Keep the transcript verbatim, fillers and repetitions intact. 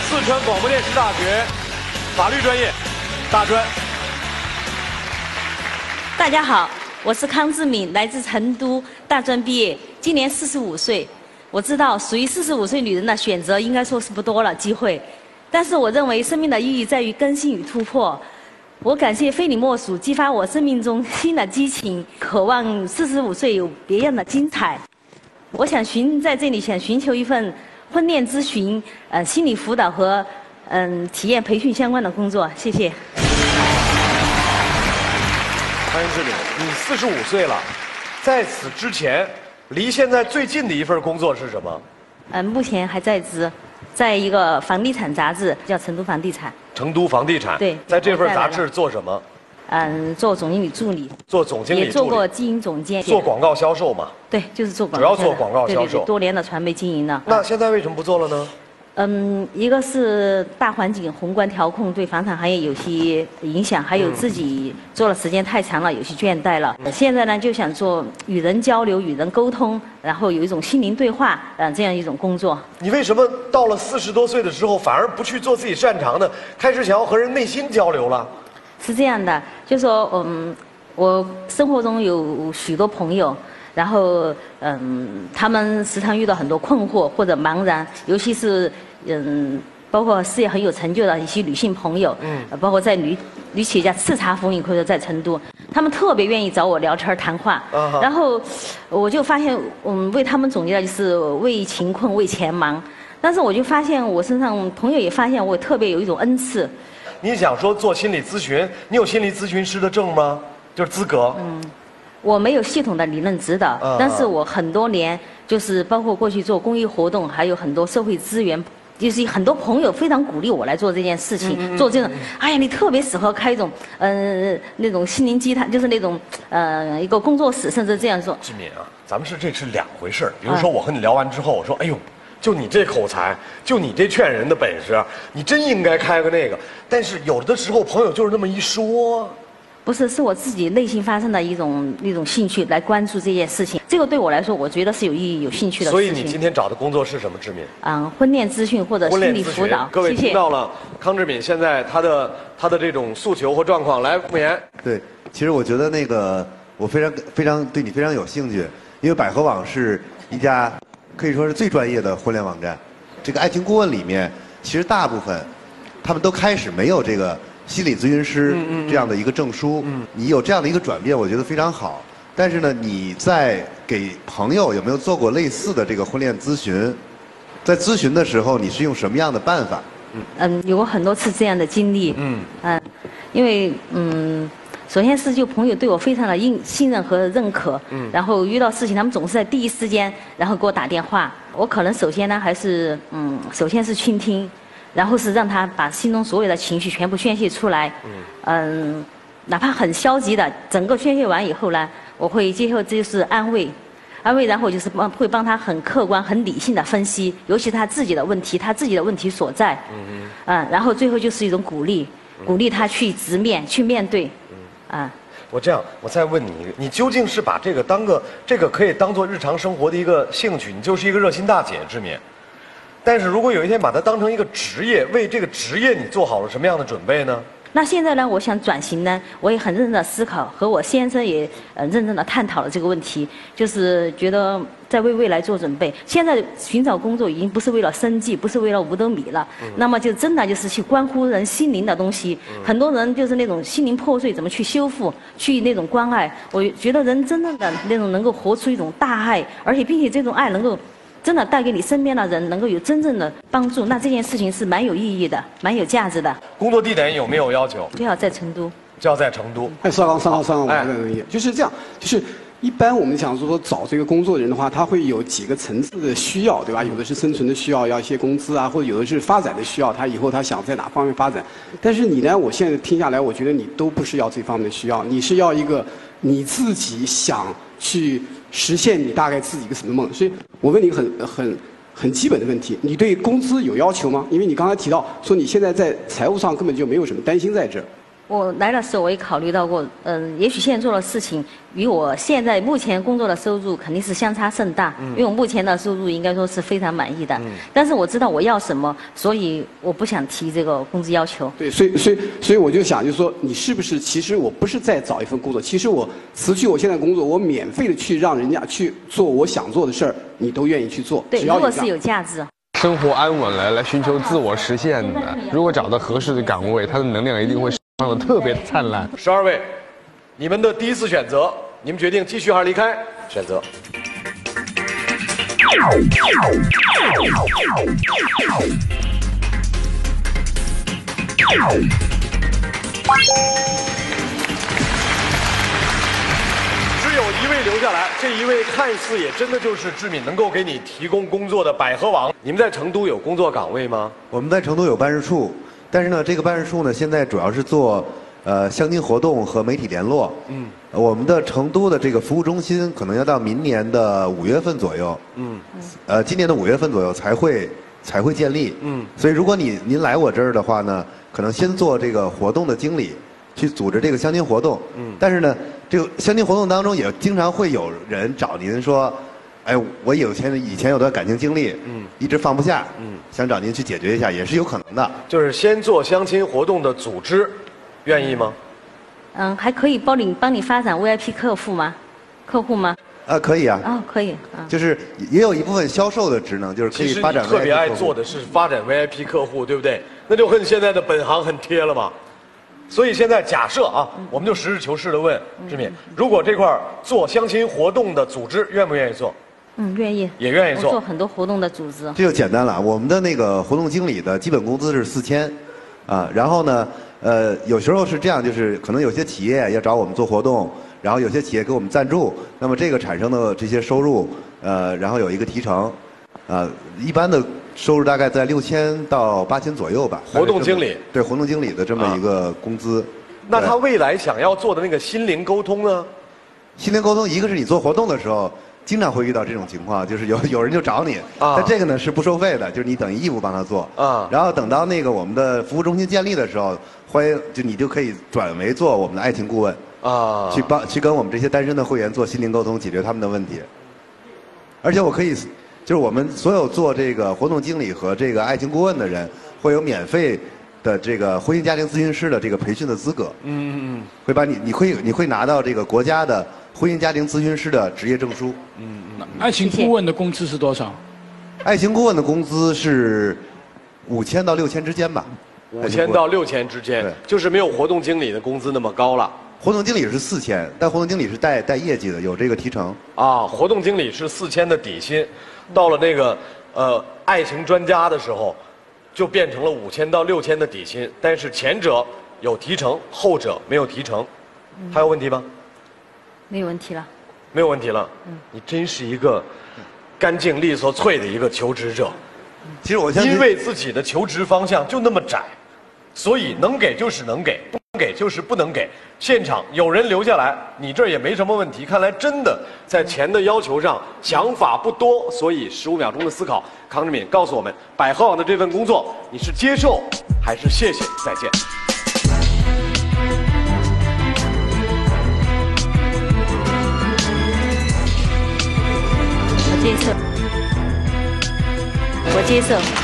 四川广播电视大学法律专业大专。 大家好，我是康志敏，来自成都，大专毕业，今年四十五岁。我知道，属于四十五岁女人的选择应该说是不多了机会，但是我认为生命的意义在于更新与突破。我感谢非你莫属，激发我生命中新的激情，渴望四十五岁有别样的精彩。我想寻在这里想寻求一份婚恋咨询、呃心理辅导和嗯、呃、体验培训相关的工作。谢谢。 欢迎志敏，你四十五岁了，在此之前，离现在最近的一份工作是什么？ 嗯，目前还在职，在一个房地产杂志，叫《成都房地产》。 成都房地产。 对。 在这份杂志做什么？ 嗯，做总经理助理。 做总经理助理。 也做过经营总监。 做广告销售嘛。 对，就是做广告。 主要做广告销售。 对对对，多年的传媒经营了。 那现在为什么不做了呢？ 嗯，一个是大环境宏观调控对房产行业有些影响，还有自己做的时间太长了，有些倦怠了。嗯、现在呢，就想做与人交流、与人沟通，然后有一种心灵对话，呃，这样一种工作。 你为什么到了四十多岁的时候，反而不去做自己擅长的，开始想要和人内心交流了？是这样的，就说嗯，我生活中有许多朋友。然后，嗯，他们时常遇到很多困惑或者茫然，尤其是嗯，包括事业很有成就的一些女性朋友，嗯，包括在女女企业家叱咤风云，或者在成都，他们特别愿意找我聊天谈话。Uh huh. 然后，我就发现，嗯，为他们总结的就是为情困，为钱忙。但是我就发现，我身上朋友也发现我特别有一种恩赐。你想说做心理咨询，你有心理咨询师的证吗？就是资格。嗯。我没有系统的理论指导，嗯、但是我很多年就是包括过去做公益活动，还有很多社会资源，就是很多朋友非常鼓励我来做这件事情，嗯、做这种，哎呀，你特别适合开一种呃那种心灵鸡汤，就是那种呃一个工作室，甚至这样说。志敏啊，咱们是这是两回事儿。比如说我和你聊完之后，我说，哎呦。就你这口才，就你这劝人的本事，你真应该开个那个。但是有的时候朋友就是那么一说。不是，是我自己内心发生的一种一种兴趣来关注这件事情。这个对我来说，我觉得是有意义、有兴趣的事情。所以你今天找的工作是什么？志敏？嗯，婚恋咨询或者心理辅导。各位听到了，康志敏现在他的他的这种诉求和状况。来，慕言。对，其实我觉得那个我非常非常对你非常有兴趣，因为百合网是一家可以说是最专业的婚恋网站。这个爱情顾问里面，其实大部分他们都开始没有这个。心理咨询师这样的一个证书，嗯嗯、你有这样的一个转变，我觉得非常好。但是呢，你在给朋友有没有做过类似的这个婚恋咨询？在咨询的时候，你是用什么样的办法？嗯，嗯有过很多次这样的经历。嗯，嗯，因为嗯，首先是就朋友对我非常的信信任和认可。嗯，然后遇到事情，他们总是在第一时间，然后给我打电话。我可能首先呢，还是嗯，首先是倾听。然后是让他把心中所有的情绪全部宣泄出来，嗯，嗯，哪怕很消极的，整个宣泄完以后呢，我会接受就是安慰，安慰，然后就是帮会帮他很客观、很理性的分析，尤其他自己的问题，他自己的问题所在，嗯嗯，然后最后就是一种鼓励，鼓励他去直面、去面对，嗯，啊。我这样，我再问你一个，你究竟是把这个当个这个可以当做日常生活的一个兴趣，你就是一个热心大姐，志敏。但是如果有一天把它当成一个职业，为这个职业你做好了什么样的准备呢？那现在呢，我想转型呢，我也很认真的思考，和我先生也呃认真的探讨了这个问题，就是觉得在为未来做准备。现在寻找工作已经不是为了生计，不是为了五斗米了，嗯、那么就真的就是去关乎人心灵的东西。嗯、很多人就是那种心灵破碎，怎么去修复，去那种关爱。我觉得人真正的那种能够活出一种大爱，而且并且这种爱能够。真的带给你身边的人能够有真正的帮助，那这件事情是蛮有意义的，蛮有价值的。工作地点有没有要求？最好在成都。就要在成都。哎，邵刚，邵刚，邵刚，我在同意。就是这样，就是一般我们讲说找这个工作人的话，他会有几个层次的需要，对吧？有的是生存的需要，要一些工资啊，或者有的是发展的需要，他以后他想在哪方面发展。但是你呢，我现在听下来，我觉得你都不是要这方面的需要，你是要一个你自己想去。实现你大概自己一个什么梦？所以我问你一个很很很基本的问题：你对工资有要求吗？因为你刚才提到说你现在在财务上根本就没有什么担心在这儿。 我来的时候我也考虑到过，嗯，也许现在做的事情与我现在目前工作的收入肯定是相差甚大，嗯、因为我目前的收入应该说是非常满意的。嗯、但是我知道我要什么，所以我不想提这个工资要求。 对，所以所以所以我就想，就是说，你是不是其实我不是在找一份工作，其实我辞去我现在工作，我免费的去让人家去做我想做的事儿，你都愿意去做。 对，如果是有价值。 生活安稳了，来寻求自我实现的，如果找到合适的岗位，他的能量一定会放得特别灿烂。 十二位，你们的第一次选择，你们决定继续还是离开？选择。只有一位留下来，这一位看似也真的就是志敏能够给你提供工作的百合王。你们在成都有工作岗位吗？ 我们在成都有办事处，但是呢，这个办事处呢，现在主要是做呃相亲活动和媒体联络。嗯，我们的成都的这个服务中心可能要到明年的五月份左右。嗯，呃，今年的五月份左右才会才会建立。嗯，所以如果你您来我这儿的话呢，可能先做这个活动的经理。去组织这个相亲活动，嗯，但是呢，这个相亲活动当中也经常会有人找您说，哎，我有前以前有段感情经历，嗯，一直放不下，嗯，想找您去解决一下，也是有可能的。 就是先做相亲活动的组织，愿意吗？ 嗯，还可以帮你帮你发展 V I P 客户吗？客户吗？ 啊，可以啊。 哦，可以啊。 就是也有一部分销售的职能，就是可以发展 V I P 客户。 其实你特别爱做的是发展 V I P 客户，对不对？那就和你现在的本行很贴了嘛。所以现在假设啊，我们就实事求是的问志敏，如果这块做相亲活动的组织，愿不愿意做？ 嗯，愿意。 也愿意做。 我做很多活动的组织。 这就简单了，我们的那个活动经理的基本工资是四千，啊，然后呢，呃，有时候是这样，就是可能有些企业要找我们做活动，然后有些企业给我们赞助，那么这个产生的这些收入，呃，然后有一个提成，啊，一般的。收入大概在六千到八千左右吧。 活动经理对活动经理的这么一个工资。 那他未来想要做的那个心灵沟通呢？ 心灵沟通，一个是你做活动的时候，经常会遇到这种情况，就是有有人就找你，但这个呢是不收费的，就是你等于义务帮他做。啊。然后等到那个我们的服务中心建立的时候，欢迎就你就可以转为做我们的爱情顾问。啊。去帮去跟我们这些单身的会员做心灵沟通，解决他们的问题。而且我可以。就是我们所有做这个活动经理和这个爱情顾问的人，会有免费的这个婚姻家庭咨询师的这个培训的资格。嗯嗯嗯。会把你，你会你会拿到这个国家的婚姻家庭咨询师的职业证书。 嗯嗯。爱情顾问的工资是多少？ 爱情顾问的工资是五千到六千之间吧。 五千到六千之间，就是没有活动经理的工资那么高了。 活动经理是四千，但活动经理是带带业绩的，有这个提成。 啊，活动经理是四千的底薪。到了那个呃爱情专家的时候，就变成了五千到六千的底薪，但是前者有提成，后者没有提成，还有问题吗？ 没有问题了。 没有问题了。嗯，你真是一个干净利索脆的一个求职者。 其实我相信， 因为自己的求职方向就那么窄，所以能给就是能给，不能给就是不能给。现场有人留下来，你这儿也没什么问题。看来真的在钱的要求上想法不多，所以十五秒钟的思考，康志敏告诉我们，百合网的这份工作你是接受还是谢谢再见？ 我接受，我接受。